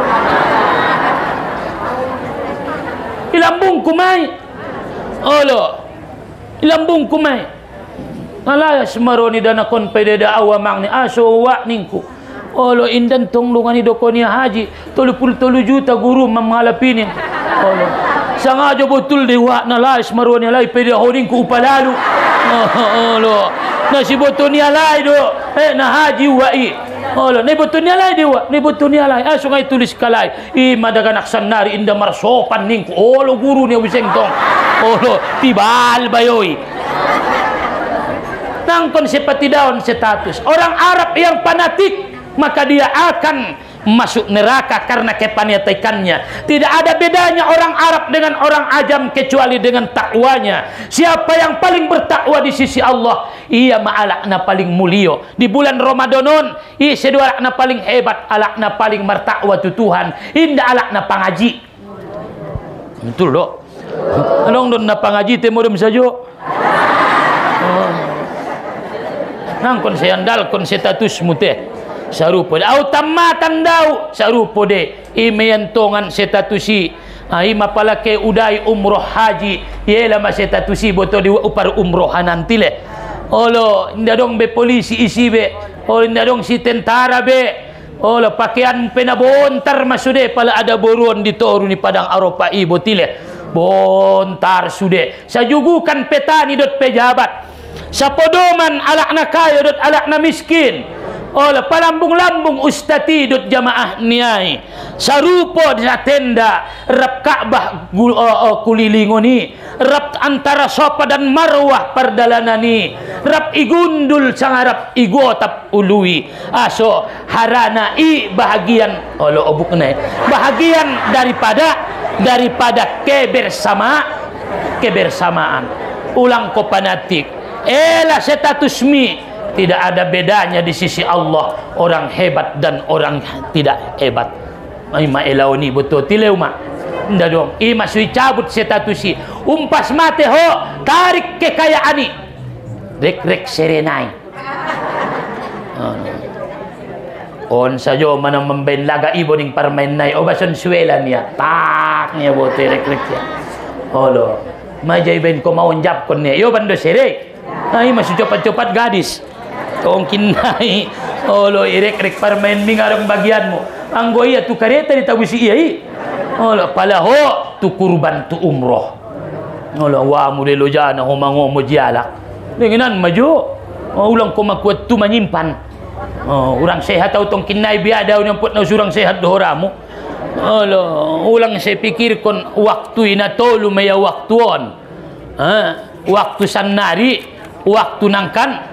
Ilambung kumai. Olo, ilambung kumai. Alayas maroni dana kon pededa awamang ni aso wa ningku. Olo indan tonglungan ni dokoni haji 33 juta guru memalapinin. Olo. Sangaja betul dewa na lais maroni alai pede honing ku upalalu. Olo. Nasi botoni alai do. Na haji wai. Olo, ni botoni alai dewa, ni botoni alai. Sungai tulis kalai. Madaganak sanari inda marsopan ningku. Olo guru ni biseng tong. Olo, tibal bayoy. Nangkon seperti daun status. Orang Arab yang fanatik maka dia akan masuk neraka karena kepaniatikannya. Tidak ada bedanya orang Arab dengan orang Ajam kecuali dengan takwanya. Siapa yang paling bertakwa di sisi Allah, ia ma'alakna paling mulio. Di bulan Ramadanon, ia sedua alakna paling hebat, alakna paling mertakwa tu Tuhan. Indah alakna pangaji. Betul loh. Anong don na pangaji temurem sajo. Nangkon sayandal kon status mute. Sarupo de au tamatan daw sarupo de imeyantongan setatusi ima pala ke udai umroh haji yela ma setatusi boto di upar umroh hanantile. Olo inda dong be polisi isi be, olo inda dong si tentara be, olo pakaian penabontar masude pala ada boruan di toru ni padang Aropa i botile bontar sude sajugukan petani dot pejabat sapodoman alakna kaya dot alakna miskin. Ola palambung-lambung ustati dut jamaah niai sarupo di tenda rap Ka'bah kulilingoni rap antara Safa dan Marwah perdalanani rap igundul sangarap igotap ului aso harana i bahagian olo obukne bahagian daripada kebersamaan ulang ko panatik ela status mi. Tidak ada bedanya di sisi Allah orang hebat dan orang tidak hebat. Ima elau ni betul tileu mak. Nda dong. Ima sui cabut statusi. Umpas mate ho tarik kekayaan ni. Rek serenai. On sajo mana memben laga ibo ning parmain nai obason suela niya. Tak niya bote rek ya. Holo. Majai ben ko mau njap kon ne. Yo bando sere. Ai masih cepat-cepat gadis. Tongkin nai olo irek parmain mingarong bagianmu anggoya tu kareta di tabusi iyai olo palaho tu kurban tu umroh olo wa mudelo jana ho mango mojiala dengenan maju ulang ko makuat tu menyimpan urang sehat au tongkin nai biada nyamput na surang sehat dohoramu olo ulang saya pikir kon waktu ina tolu maya waktuon waktu sanari waktu nangkan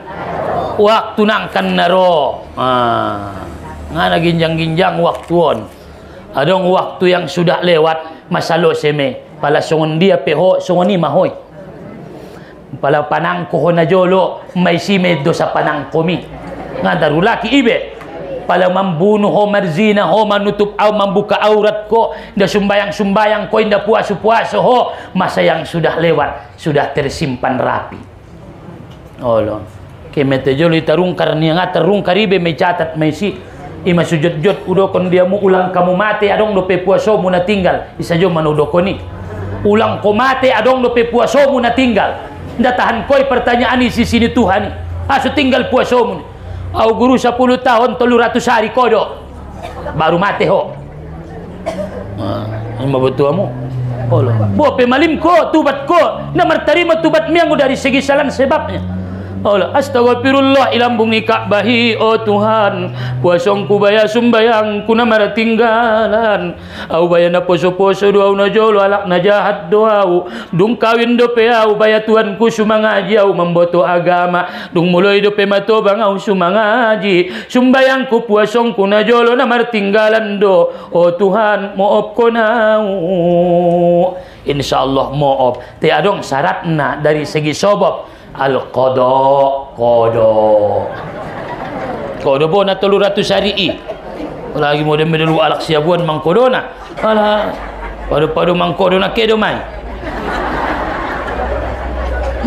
naro ngana ginjang-ginjang waktuon adong waktu yang sudah lewat masalo seme pala songon dia peho songoni mahoy pala panang ko na jolo may sime do sa panang komi ngadaru laki ibe pala membunuh ho marzina ho manutup au membuka aurat ko inda sumbayang ko inda puasu ho masa yang sudah lewat sudah tersimpan rapi olo kemete joli tarungkar ni ngata rungkar ibe me catat me si ima sujud-jud udo kon dia mu ulang kamu mate adong do pe puaso mu na tinggal isa jo manudo koni ulang ko mate adong do pe puaso mu na tinggal nda tahan koy pertanyaan ni sisi ni Tuhan ni aso tinggal puaso mu au guru 10 tahun 300 hari kodo baru mate ho ima betuamu olo bo pe malim ko tubat ko na martarima tubat miangu dari segi salan sebabnya Allah astagfirullah ilambung ni Ka'bahi oh Tuhan puasong ku baya sumbayang ku na maratinggalan au baya na poso-poso doau na jolo alak na jahat doau dung kawin do pe au baya Tuhan ku sumangaji au memboto agama dung muloy do pe matobang au sumangaji sumbayang ku puasong ku na jolo na maratinggalan do oh Tuhan maaf ko na insyaallah maaf te adong syaratna dari segi sobab al-qada bo na 300 hari i lagi model alak siabuan mangkodona ala padu mangkodona kedo mai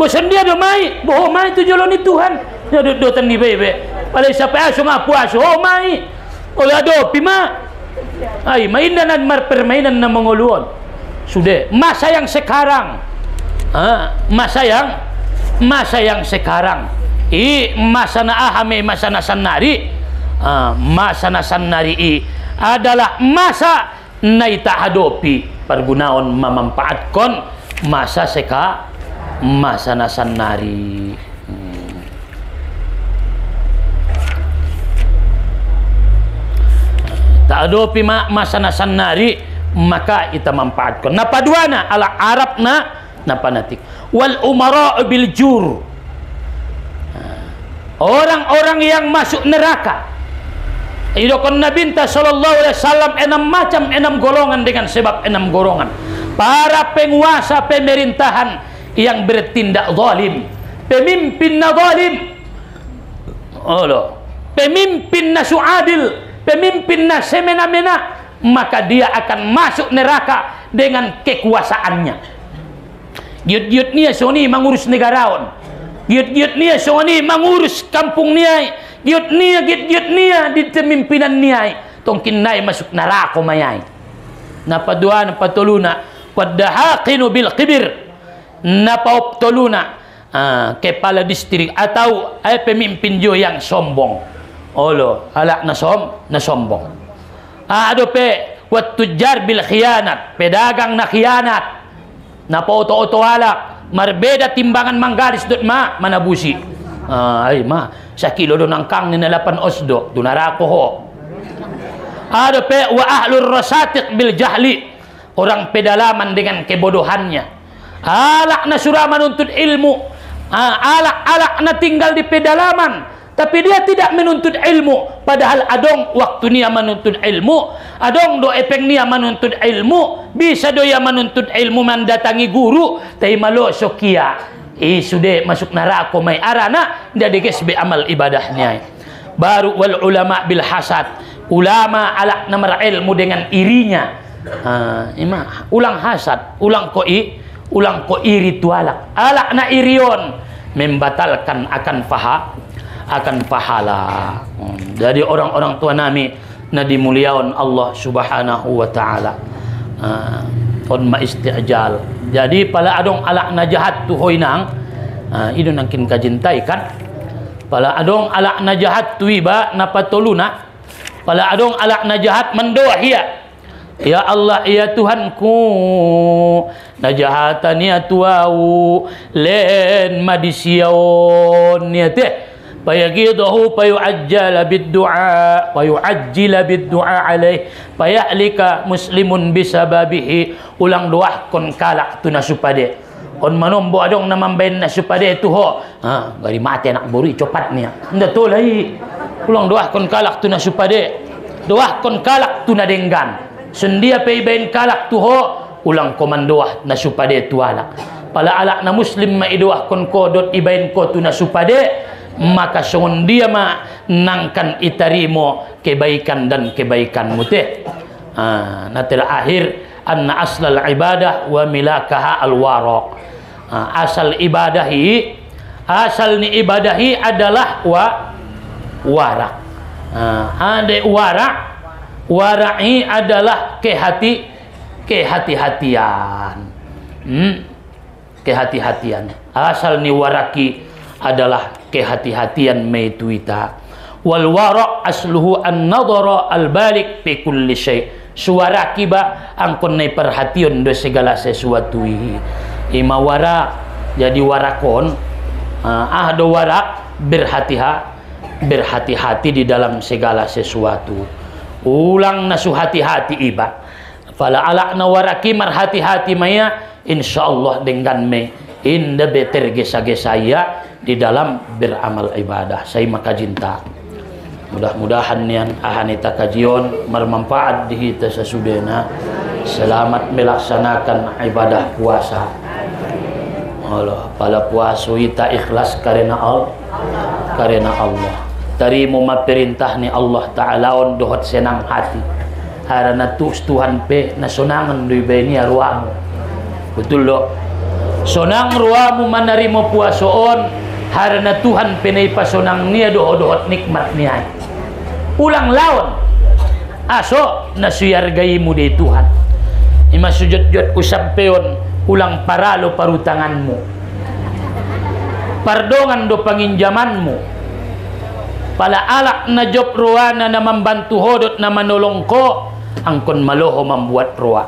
bosan dia do mai boh mai tu joloni Tuhan ya do tani bebe palai sampai aso ngapu aso oh mai oleh ado pima ai mainan permainan na mengoluon sudah masa yang sekarang masa yang sekarang masa na ahame masa na sanari masa na sanari adalah masa na itahadopi pergunaon memanfaatkan masa na sanari tak adopi masa na sanari maka ita manfaatkan napaduana ala Arab na panatik wal umara bil jur orang-orang yang masuk neraka idokon Nabi sallallahu alaihi wasallam 6 golongan dengan sebab 6 golongan para penguasa pemerintahan yang bertindak zalim pemimpin na zalim pemimpin na suadil pemimpin na semena-mena maka dia akan masuk neraka dengan kekuasaannya. Giut-giut nia soni mengurus negarawan. Giut-giut nia soni mengurus kampung nia. Giut nia di pemimpinan nia. Tongkin nai masuk neraka mayai. Napa dua napa toluna padahaqinu bil kibir. Napa toluna kepala distrik atau pemimpin jo yang sombong. Olo alak na sombong. Ado pe wat tujar bil khianat pedagang na khianat napa oto-oto alak marbeda timbangan manggalis dot manabusi ay sa kilo do nang kang ni 8 osdo dunarako ho ado pe wa ahlur rasatiq bil jahli orang pedalaman dengan kebodohannya alak na surah menuntut ilmu alak na tinggal di pedalaman tapi dia tidak menuntut ilmu padahal adong waktu dia menuntut ilmu adong do epeng dia menuntut ilmu bisa do ya menuntut ilmu mendatangi guru tapi malo sokia sudah masuk neraka mai arana dia deges be amal ibadahnya baru wal ulama bil hasad ulama alak namar ilmu dengan irinya ulang hasad ulang ko iri tualak alak na irion membatalkan akan pahala. Jadi orang-orang tua nami na dimuliakan Allah Subhanahu wa taala. On ma isti'jal. Jadi pala adong alak na jahat tu hoinang itu nangkin kajintai kan. Pala adong alak na jahat tu iba na patuluna. Pala adong alak na jahat mendoa hiya. Ya Allah ya Tuhanku najahatan ya tuau len madisiaon ya teh fayagidahu fayu'ajjala bid-du'a fayu'ajjila bid-du'a alaih fayahlika muslimun bisababihi ulang doahkon kalak tu nasupade on manombo adong namambain nasupade tu ho gari mati anak buri copat niya nda to lai ulang doahkon kalak tu nasupade doahkon kalak tu nadenggan sendia pe ibain kalak tu ho ulang komandoah nasupade tu alak pala alak na muslim ma idoahkon kodot ibain ko tu nasupade maka songon dia nangkan itarimo kebaikan dan kebaikanmu teh natil akhir anna aslal ibadah wa milakaha al-waraq asal ni ibadahi adalah warak ade wara'i adalah kehati-hatian asal ni waraki adalah kehati-hatian meituita wal wara' asluhu an-nadhara al-balik fi kulli syai' suara kiba angkon nai perhatian do segala sesuatu ima wara jadi warakon do warak berhati-hati di dalam segala sesuatu ulang nasu hati-hati iba fala ala na waraki marhati-hati maya insyaallah dengan me inda beter gesa-gesaya di dalam beramal ibadah saya maka cinta mudah-mudahan yang ahanita kajion bermanfaat di kita sesudahnya selamat melaksanakan ibadah puasa Allah pada puasa kita ikhlas karena Allah terima perintah ni Allah Ta'ala on dohot senang hati harana tus Tuhan pe nasunangan dui beni arwamu betul loh sonang ruamu manarimo puasoon harana Tuhan penay pasonang niya dohot nikmat niya ulang lawan aso nasuyargayimu de Tuhan ima sujud-jud usampeon ulang paralo parutanganmu pardongan do panginjamanmu pala alak na job ruana na membantu hodot na manolong ko angkon maloho membuat roa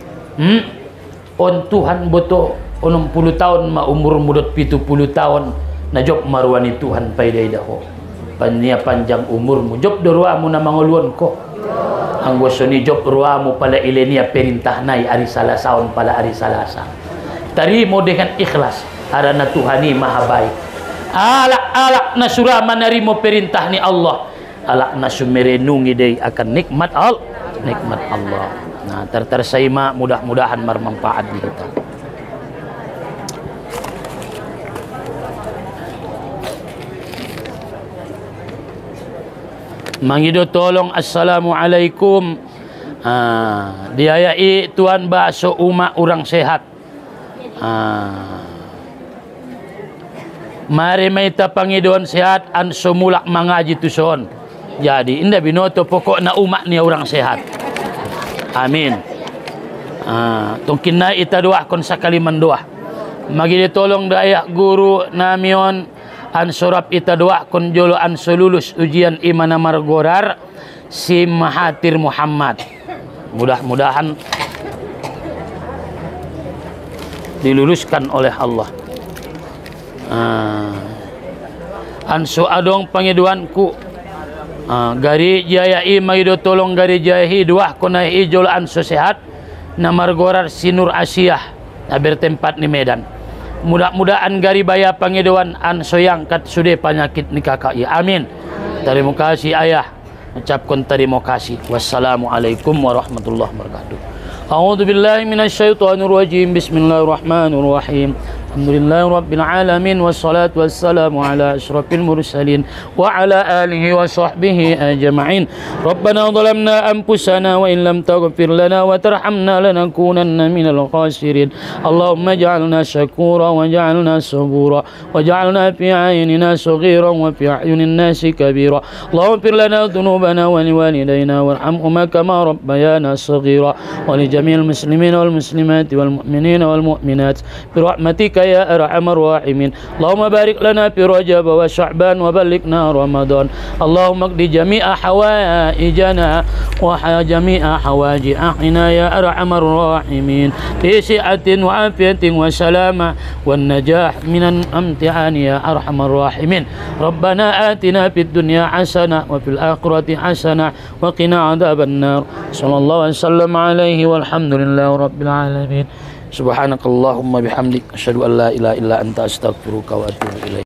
on Tuhan boto 60 tahun ma umur mudot 70 tahun na job maruani Tuhan paiday daho panya panjang umurmu job doruamu na manguluan ko ang gusto ni job ruamu pala ilenia perintah nai ari salasaon pala ari salasa tarimo dengan ikhlas harana Tuhani maha baik alak na surah manarimo perintah ni Allah alak na sumerenungi day akan nikmat Allah nah tersaima mudah-mudahan bermanfaat di kita mangido tolong assalamualaikum diayai Tuhan bakso umat orang sehat mari maita pangidon sehat an semulak mangaji tuson jadi indah binoto pokok na umat ni orang sehat amin tungkin na ita doa kon sakali mandoa magi tolong dayak guru namion an surap ita doa kon jolo an selulus ujian iman margorar si Mahathir Muhammad mudah-mudahan diluluskan oleh Allah anso adong pangiduanku gari jayai magido tolong gari jayahi dua kona ijol anso sehat na margorar sinur Asia na bertempat ni Medan mudah-mudahan gari baya pangiduan anso yang kat sude penyakit ni kakak ya amin terima kasih ayah ucapkan terima kasih wassalamualaikum warahmatullahi wabarakatuh a'udzu billahi minasyaitonir rajim bismillahirrahmanirrahim alhamdulillahi rabbil alamin wassalatu wassalamu ala asyrafil mursalin wa ala alihi wa sahbihi ajma'in rabbana zalamna anfusana wa in lam taghfir lana wa tarhamna lanakunanna minal khasirin allahumma ij'alna shakura wa ij'alna sabura wa ij'alna fi a'yunina saghiran wa fi a'yunin nasi kabira allahumma ighfir lana dhunubana wa liwalidayna warhamhuma kama rabbayana saghira wa li jami'il muslimina wal muslimati wal mu'minina wal mu'minat bi rahmatika ya arhamar rahimin Allahumma barik lana fi Rajab wa Sya'ban wa ballighna Ramadan Allahumma qdi jami'a hawaijana wa jami'a hawaji ahina ya arhamar rahimin fi si'atin wa afiyatin wa salama wan najah minan amti'ani ya arhamar rahimin Rabbana atina fid dunya hasanah wa fil akhirati hasanah wa qina adzaban nar sallallahu alaihi wasallam alaihi walhamdulillahi rabbil alamin subhanakallahumma bihamdik asyhadu an la ilaha illa anta astaghfiruka wa atubu ilaik.